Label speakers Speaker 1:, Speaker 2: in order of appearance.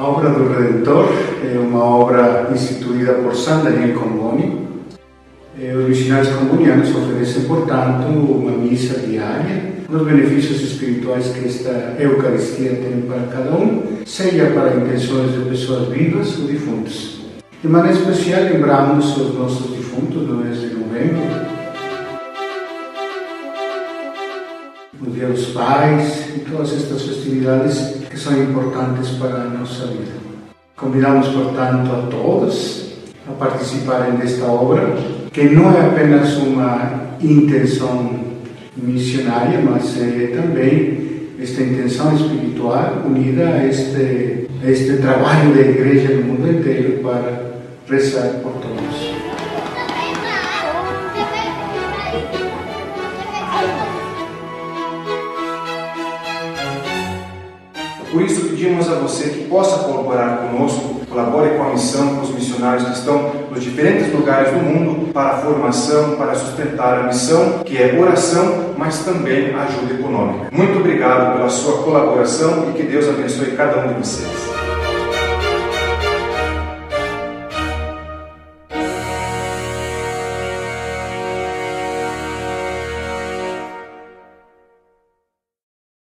Speaker 1: A obra do Redentor é uma obra instituída por San Daniel Comboni. Os missionários combonianos oferecem, portanto, uma missa diária, com os benefícios espirituais que esta Eucaristia tem para cada seja para intenções de pessoas vivas ou defuntas. De maneira especial, lembramos os nossos defuntos no mês de novembro, o Dia dos Pais e todas estas festividades que são importantes para a nossa vida. Convidamos, portanto, a todos a participarem desta obra, que não é apenas uma intenção missionária, mas é também esta intenção espiritual unida a este trabalho da Igreja no mundo inteiro para rezar por todos.
Speaker 2: Por isso pedimos a você que possa colaborar conosco, colabore com a missão, com os missionários que estão nos diferentes lugares do mundo para a formação, para sustentar a missão, que é oração, mas também ajuda econômica. Muito obrigado pela sua colaboração e que Deus abençoe cada um de vocês.